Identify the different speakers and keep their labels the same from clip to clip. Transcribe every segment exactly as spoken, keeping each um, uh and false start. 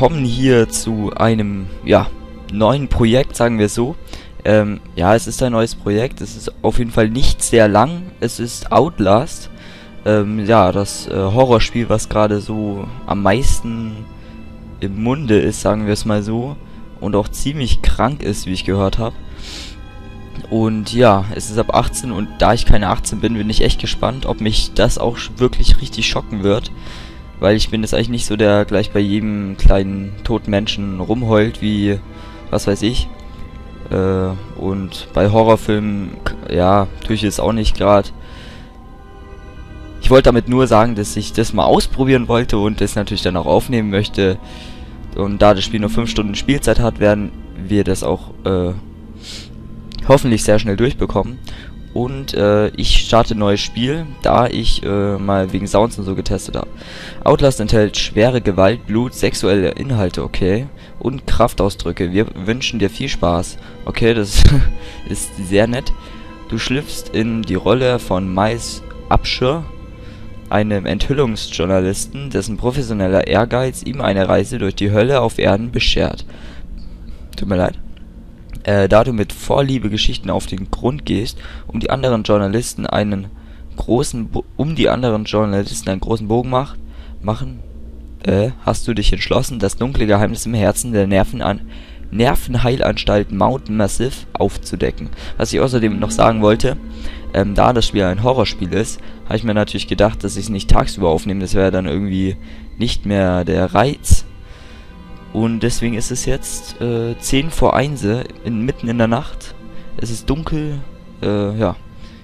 Speaker 1: willkommen hier zu einem, ja, neuen Projekt, sagen wir so. Ähm, ja, es ist ein neues Projekt, es ist auf jeden Fall nicht sehr lang, es ist Outlast. Ähm, ja, das äh, Horrorspiel, was gerade so am meisten im Munde ist, sagen wir es mal so. Und auch ziemlich krank ist, wie ich gehört habe. Und ja, es ist ab achtzehn und da ich keine achtzehn bin, bin ich echt gespannt, ob mich das auch wirklich richtig schocken wird. Weil ich bin jetzt eigentlich nicht so, der gleich bei jedem kleinen toten Menschen rumheult, wie, was weiß ich. Äh, und bei Horrorfilmen, ja, tue ich jetzt auch nicht gerade. Ich wollte damit nur sagen, dass ich das mal ausprobieren wollte und das natürlich dann auch aufnehmen möchte. Und da das Spiel nur fünf Stunden Spielzeit hat, werden wir das auch äh, hoffentlich sehr schnell durchbekommen. Und äh, ich starte ein neues Spiel, da ich äh, mal wegen Sounds und so getestet habe. Outlast enthält schwere Gewalt, Blut, sexuelle Inhalte, okay, und Kraftausdrücke. Wir wünschen dir viel Spaß. Okay, das ist sehr nett. Du schlüpfst in die Rolle von Miles Upshur, einem Enthüllungsjournalisten, dessen professioneller Ehrgeiz ihm eine Reise durch die Hölle auf Erden beschert. Tut mir leid. Äh, da du mit Vorliebe Geschichten auf den Grund gehst, um die anderen Journalisten einen großen Bo um die anderen Journalisten einen großen Bogen macht, machen, äh, hast du dich entschlossen, das dunkle Geheimnis im Herzen der Nerven an Nervenheilanstalt Mount Massive aufzudecken. Was ich außerdem noch sagen wollte, ähm, da das Spiel ein Horrorspiel ist, habe ich mir natürlich gedacht, dass ich es nicht tagsüber aufnehme, das wäre dann irgendwie nicht mehr der Reiz. Und deswegen ist es jetzt äh, zehn vor eins, in, mitten in der Nacht. Es ist dunkel, äh, ja.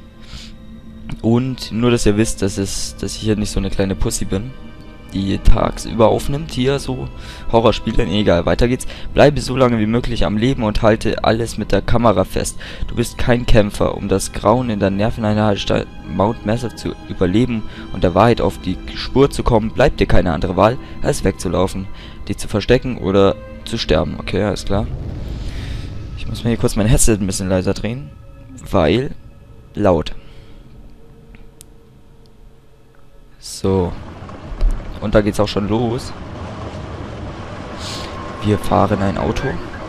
Speaker 1: Und nur, dass ihr wisst, dass, es, dass ich hier nicht so eine kleine Pussy bin, die tagsüber aufnimmt, hier so Horrorspiele, egal, weiter geht's. Bleibe so lange wie möglich am Leben und halte alles mit der Kamera fest. Du bist kein Kämpfer. Um das Grauen in der Nerveneinheit Mount Massive zu überleben und der Wahrheit auf die Spur zu kommen, bleibt dir keine andere Wahl, als wegzulaufen, dich zu verstecken oder zu sterben. Okay, alles klar. Ich muss mir hier kurz mein Headset ein bisschen leiser drehen, weil laut. So. Und da geht's auch schon los. Wir fahren ein Auto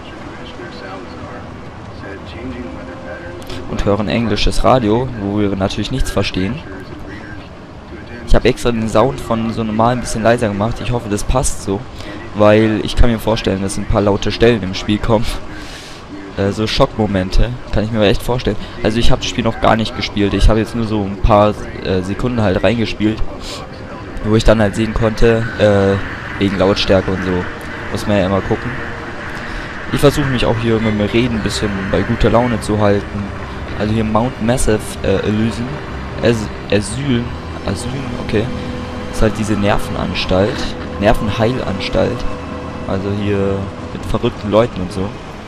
Speaker 1: und hören englisches Radio, wo wir natürlich nichts verstehen. Ich habe extra den Sound von so normal ein bisschen leiser gemacht. Ich hoffe, das passt so, weil ich kann mir vorstellen, dass ein paar laute Stellen im Spiel kommen. Äh, so Schockmomente, kann ich mir echt vorstellen. Also ich habe das Spiel noch gar nicht gespielt. Ich habe jetzt nur so ein paar äh, Sekunden halt reingespielt, wo ich dann halt sehen konnte, äh, wegen Lautstärke und so. Muss man ja immer gucken. Ich versuche mich auch hier mit dem Reden ein bisschen bei guter Laune zu halten. Also hier Mount Massive äh, Elysium. Asyl. Asyl, okay. Das ist halt diese Nervenanstalt. Nervenheilanstalt. Also hier mit verrückten Leuten und so.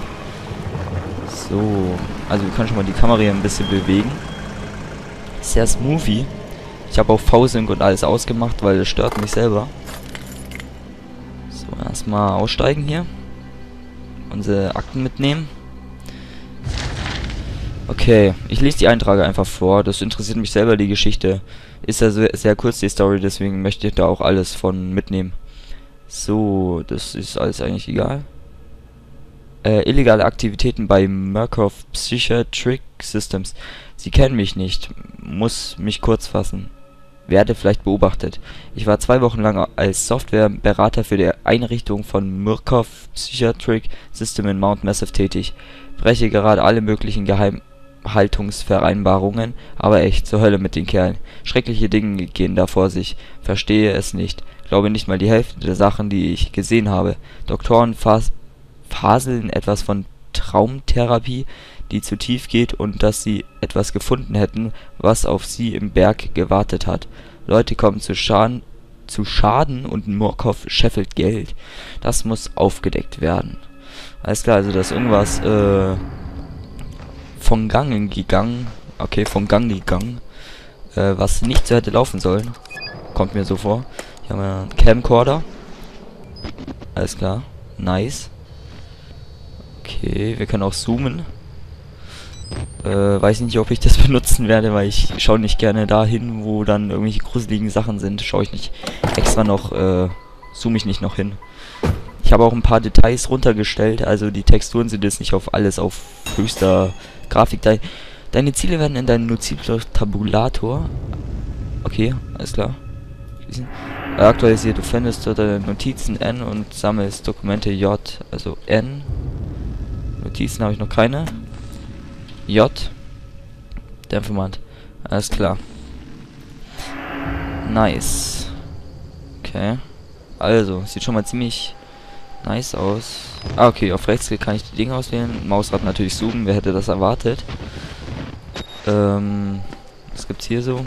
Speaker 1: So. Also wir können schon mal die Kamera hier ein bisschen bewegen. Sehr smoothie. Ich habe auch V-Sync und alles ausgemacht, weil das stört mich selber. So, erstmal aussteigen hier. Unsere Akten mitnehmen. Okay, ich lese die Einträge einfach vor. Das interessiert mich selber, die Geschichte. Ist ja sehr, sehr kurz, die Story, deswegen möchte ich da auch alles von mitnehmen. So, das ist alles eigentlich egal. Äh, illegale Aktivitäten bei Murkoff Psychiatric Systems. Sie kennen mich nicht. Muss mich kurz fassen. Werde vielleicht beobachtet. Ich war zwei Wochen lang als Softwareberater für die Einrichtung von Murkoff Psychiatric System in Mount Massive tätig. Breche gerade alle möglichen Geheimhaltungsvereinbarungen, aber echt, zur Hölle mit den Kerlen. Schreckliche Dinge gehen da vor sich. Verstehe es nicht. Glaube nicht mal die Hälfte der Sachen, die ich gesehen habe. Doktoren fas faseln etwas von Traumtherapie, die zu tief geht und dass sie etwas gefunden hätten, was auf sie im Berg gewartet hat. Leute kommen zu Schaden, zu Schaden und Murkoff scheffelt Geld. Das muss aufgedeckt werden. Alles klar, also da ist irgendwas äh, von Gang gegangen. Okay, vom Gang gegangen. Äh, was nicht so hätte laufen sollen. Kommt mir so vor. Hier haben wir einen Camcorder. Alles klar. Nice. Okay, wir können auch zoomen. Äh, weiß nicht, ob ich das benutzen werde, weil ich schaue nicht gerne dahin, wo dann irgendwelche gruseligen Sachen sind. Schaue ich nicht extra noch, äh, zoome ich nicht noch hin. Ich Ich habe auch ein paar Details runtergestellt, also die Texturen sind jetzt nicht auf alles auf höchster Grafik. Dein, deine Ziele werden in deinem Notiztabulator. Okay, alles klar. Äh, aktualisiert, du findest dort deine Notizen N und sammelst Dokumente J, also N. Notizen habe ich noch keine. J. Der Informant. Alles klar. Nice. Okay. Also, sieht schon mal ziemlich nice aus. Ah, okay, auf rechts kann ich die Dinge auswählen. Mausrad natürlich zoomen, wer hätte das erwartet? Ähm, was gibt's hier so?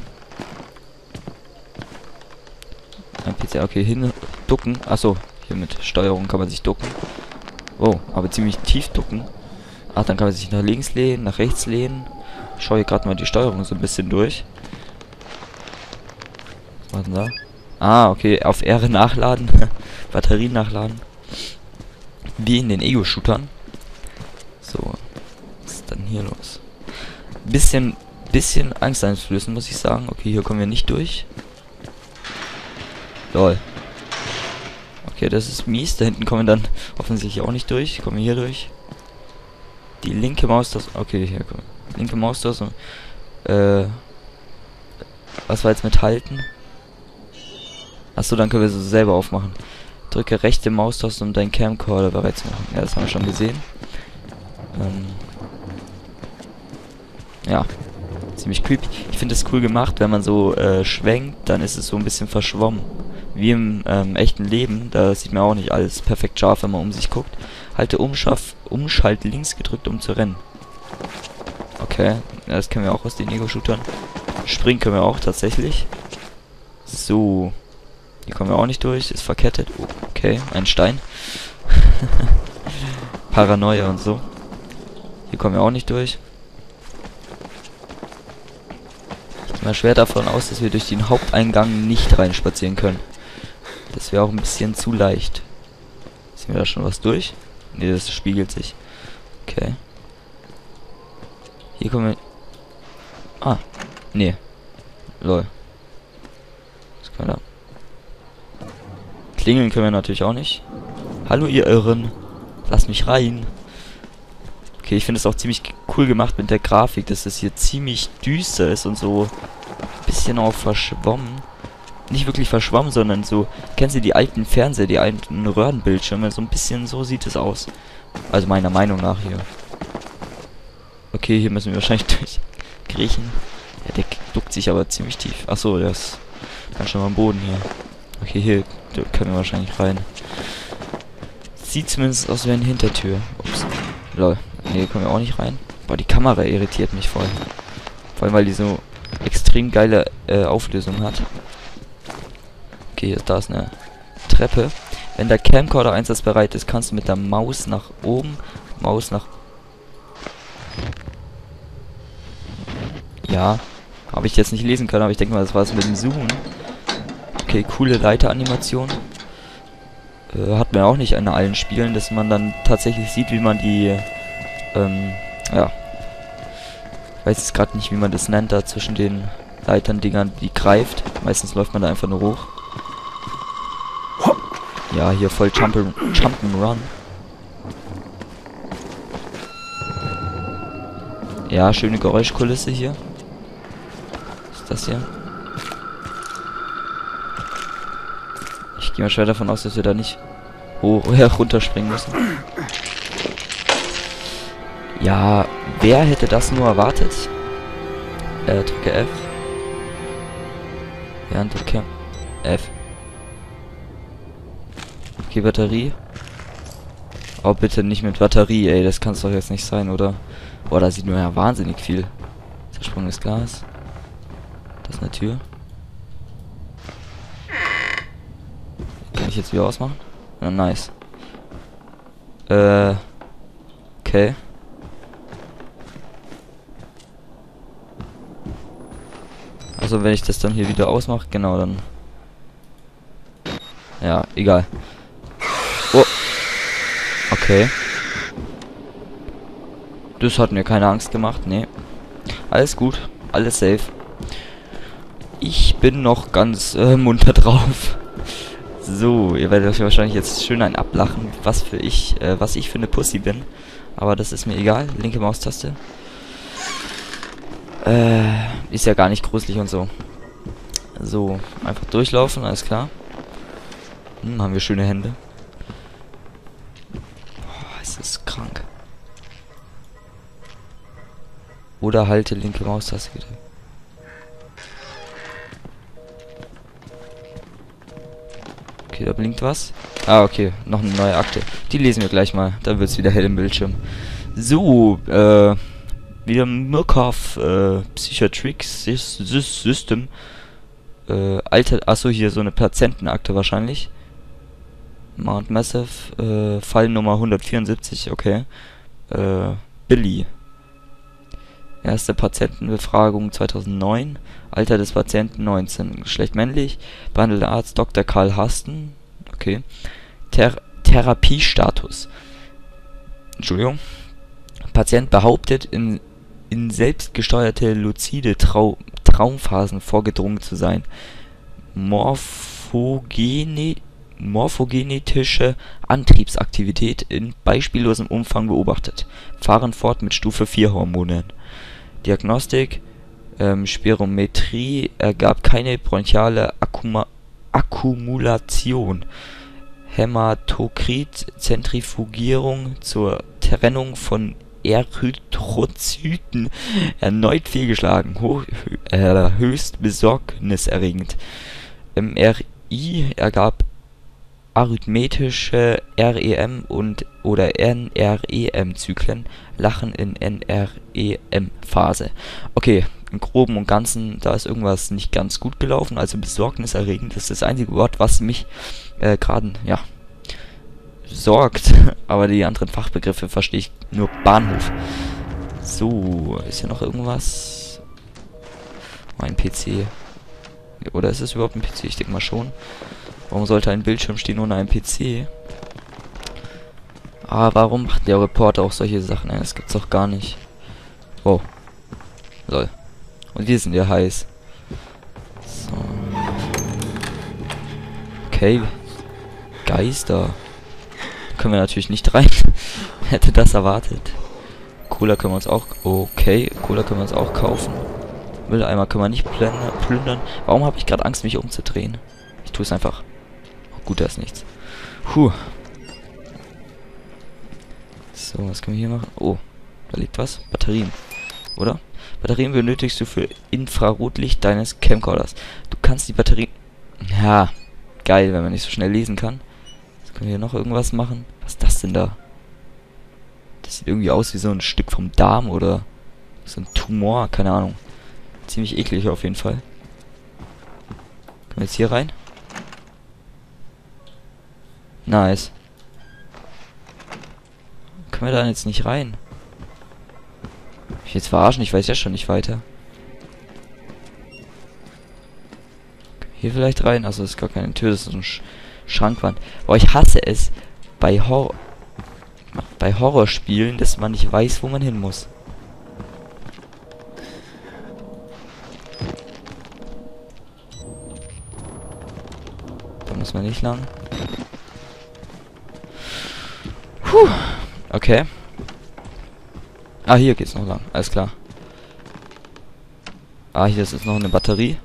Speaker 1: Ein P C, okay, hin, ducken. Achso, hier mit Steuerung kann man sich ducken. Oh, aber ziemlich tief ducken. Ach, dann kann man sich nach links lehnen, nach rechts lehnen. Ich schaue hier gerade mal die Steuerung so ein bisschen durch. Was war denn da? Ah, okay, auf R nachladen. Batterien nachladen. Wie in den Ego-Shootern. So, was ist dann hier los? Bisschen, bisschen angsteinflößend, muss ich sagen. Okay, hier kommen wir nicht durch. Lol. Okay, das ist mies. Da hinten kommen wir dann offensichtlich auch nicht durch. Kommen wir hier durch. Die linke Maustaste. Okay, hier kommen. Linke Maustaste. Äh. Was war jetzt mit halten? Achso, dann können wir sie selber aufmachen. Drücke rechte Maustaste, um deinen Camcorder bereit zu machen. Ja, das haben wir schon gesehen. Ähm. Ja. Ziemlich creepy. Ich finde es cool gemacht, wenn man so äh, schwenkt, dann ist es so ein bisschen verschwommen. Wie im ähm, echten Leben, da sieht man auch nicht alles perfekt scharf, wenn man um sich guckt. Halte Umschaf, Umschalt links gedrückt, um zu rennen. Okay, ja, das kennen wir auch aus den Ego-Shootern. Springen können wir auch tatsächlich. So. Hier kommen wir auch nicht durch, ist verkettet. Oh, okay, ein Stein. Paranoia und so. Hier kommen wir auch nicht durch. Ich gehe mal schwer davon aus, dass wir durch den Haupteingang nicht reinspazieren können. Das wäre auch ein bisschen zu leicht. Sehen wir da schon was durch? Ne, das spiegelt sich. Okay. Hier kommen wir... Ah. Nee. Lol. Was können wir da? Klingeln können wir natürlich auch nicht. Hallo ihr Irren. Lasst mich rein. Okay, ich finde es auch ziemlich cool gemacht mit der Grafik, dass es hier ziemlich düster ist und so ein bisschen auch verschwommen. Nicht wirklich verschwommen, sondern so, kennst du die alten Fernseher, die alten Röhrenbildschirme? So ein bisschen so sieht es aus. Also meiner Meinung nach hier. Okay, hier müssen wir wahrscheinlich durchkriechen. Ja, der duckt sich aber ziemlich tief. Achso, der ist ganz schön am Boden hier. Okay, hier können wir wahrscheinlich rein. Sieht zumindest aus wie eine Hintertür. Ups. Lol. Ne, hier kommen wir auch nicht rein. Boah, die Kamera irritiert mich voll. Vor allem, weil die so extrem geile äh, Auflösung hat. Okay, jetzt da ist eine Treppe. Wenn der Camcorder einsatzbereit ist, kannst du mit der Maus nach oben, Maus nach... Ja, habe ich jetzt nicht lesen können, aber ich denke mal, das war es mit dem Zoomen. Okay, coole Leiteranimation. Äh, hat man auch nicht in allen Spielen, dass man dann tatsächlich sieht, wie man die... Ähm, ja. Ich weiß jetzt gerade nicht, wie man das nennt, da zwischen den Leitern-Dingern, die greift. Meistens läuft man da einfach nur hoch. Ja, hier voll Jump'n'Run. Jump'n'Run. Ja, schöne Geräuschkulisse hier. Was ist das hier? Ich gehe mal schwer davon aus, dass wir da nicht hoch oder runterspringen müssen. Ja, wer hätte das nur erwartet? Äh, drücke F. Ja, drücke F. Okay, Batterie. Oh, bitte nicht mit Batterie, ey. Das kann es doch jetzt nicht sein, oder? Boah, da sieht man ja wahnsinnig viel. Zersprungenes Glas. Das ist eine Tür. Kann ich jetzt wieder ausmachen? Ja, nice. Äh. Okay. Also wenn ich das dann hier wieder ausmache, genau, dann... Ja, egal. Oh. Okay. Das hat mir keine Angst gemacht, nee. Alles gut, alles safe. Ich bin noch ganz äh, munter drauf. So, ihr werdet euch wahrscheinlich jetzt schön ein ablachen, was für ich, äh, was ich für eine Pussy bin. Aber das ist mir egal. Linke Maustaste. Äh, ist ja gar nicht gruselig und so. So, einfach durchlaufen, alles klar. Hm, haben wir schöne Hände. Boah, es ist krank. Oder halte linke Maustaste gedrückt. Okay, da blinkt was. Ah, okay, noch eine neue Akte. Die lesen wir gleich mal. Dann wird es wieder hell im Bildschirm. So, äh, wieder Murkoff, äh, Psychiatrics System. Äh, Alter, achso, hier so eine Patientenakte wahrscheinlich. Mount Massive, äh, Fall Nummer hundertvierundsiebzig, okay. Äh, Billy. Erste Patientenbefragung zweitausendneun. Alter des Patienten neunzehn. Geschlecht männlich. Behandelter Arzt Doktor Karl Hasten. Okay. Ther Therapiestatus. Entschuldigung. Patient behauptet, in, in selbstgesteuerte luzide Trau Traumphasen vorgedrungen zu sein. Morphogene morphogenetische Antriebsaktivität in beispiellosem Umfang beobachtet. Fahren fort mit Stufe vier Hormonen. Diagnostik, ähm, Spirometrie ergab keine bronchiale Akkuma Akkumulation. Hämatokrit-Zentrifugierung zur Trennung von Erythrozyten erneut fehlgeschlagen. Hoch, äh, höchst besorgniserregend. M R I ergab arithmetische R E M und oder N R E M-Zyklen, Lachen in N R E M-Phase. Okay, im Groben und Ganzen, da ist irgendwas nicht ganz gut gelaufen, also besorgniserregend. Das ist das einzige Wort, was mich äh, gerade, ja, sorgt. Aber die anderen Fachbegriffe verstehe ich nur. Bahnhof. So, ist hier noch irgendwas? Mein P C. Oder ist es überhaupt ein P C? Ich denke mal schon. Warum sollte ein Bildschirm stehen ohne einen P C? Ah, warum macht der Reporter auch solche Sachen? Das gibt's doch gar nicht. Oh. Lol. Und wir sind ja heiß. So. Okay. Geister. Da können wir natürlich nicht rein. Hätte das erwartet. Cola können wir uns auch... Okay, Cola können wir uns auch kaufen. Mülleimer können wir nicht plündern. Warum habe ich gerade Angst, mich umzudrehen? Ich tue es einfach. Gut, da ist nichts. Puh. So, was können wir hier machen? Oh, da liegt was. Batterien. Oder? Batterien benötigst du für Infrarotlicht deines Camcorders. Du kannst die Batterien... Ja, geil, wenn man nicht so schnell lesen kann. Jetzt können wir hier noch irgendwas machen. Was ist das denn da? Das sieht irgendwie aus wie so ein Stück vom Darm oder so ein Tumor, keine Ahnung. Ziemlich eklig auf jeden Fall. Können wir jetzt hier rein? Nice. Können wir da jetzt nicht rein? Ich jetzt verarschen, ich weiß ja schon nicht weiter. Hier vielleicht rein? Also das ist gar keine Tür, das ist so eine Sch Schrankwand. Aber ich hasse es bei Horror bei Horrorspielen, dass man nicht weiß, wo man hin muss. Da muss man nicht lang. Puh. Okay. Ah, hier geht's noch lang. Alles klar. Ah, hier ist jetzt noch eine Batterie.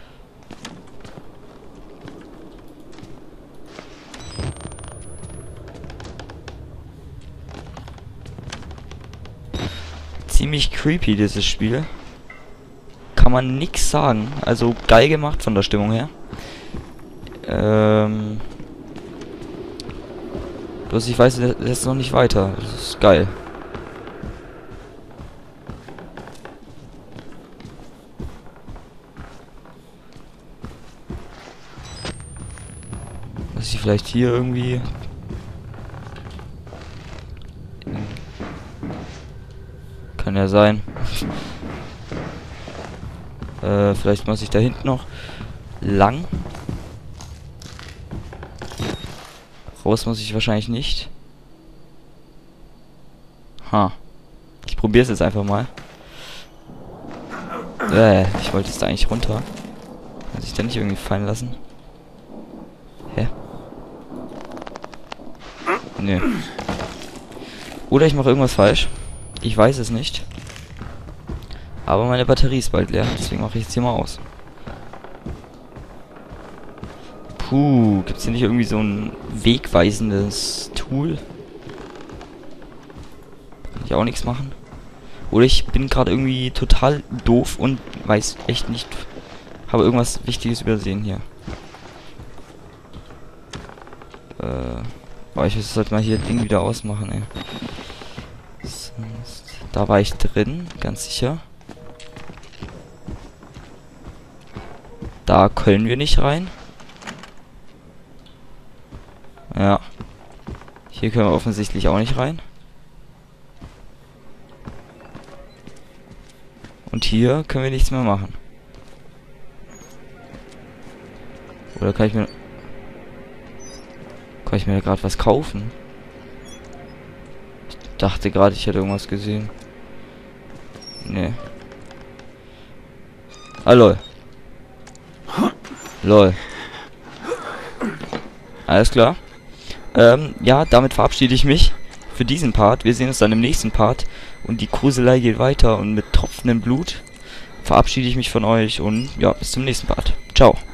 Speaker 1: Ziemlich creepy, dieses Spiel. Kann man nix sagen. Also geil gemacht von der Stimmung her. Ähm... Bloß ich weiß jetzt noch nicht weiter. Das ist geil. Dass ich vielleicht hier irgendwie... Kann ja sein. äh, vielleicht muss ich da hinten noch lang. Raus muss ich wahrscheinlich nicht. Ha. Ich probiere es jetzt einfach mal. Äh, ich wollte jetzt da eigentlich runter. Kann sich da nicht irgendwie fallen lassen? Hä? Nee. Oder ich mache irgendwas falsch. Ich weiß es nicht. Aber meine Batterie ist bald leer, deswegen mache ich jetzt hier mal aus. Puh, gibt es hier nicht irgendwie so ein wegweisendes Tool? Kann ich auch nichts machen? Oder ich bin gerade irgendwie total doof und weiß echt nicht, habe irgendwas Wichtiges übersehen hier. Äh, boah, ich sollte mal hier das Ding wieder ausmachen, ey. Sonst, da war ich drin, ganz sicher. Da können wir nicht rein. Ja. Hier können wir offensichtlich auch nicht rein. Und hier können wir nichts mehr machen. Oder kann ich mir... Kann ich mir da gerade was kaufen? Ich dachte gerade, ich hätte irgendwas gesehen. Nee. Ah, lol. Lol. Alles klar. Ähm, ja, damit verabschiede ich mich für diesen Part. Wir sehen uns dann im nächsten Part. Und die Gruselei geht weiter. Und mit tropfendem Blut verabschiede ich mich von euch. Und ja, bis zum nächsten Part. Ciao.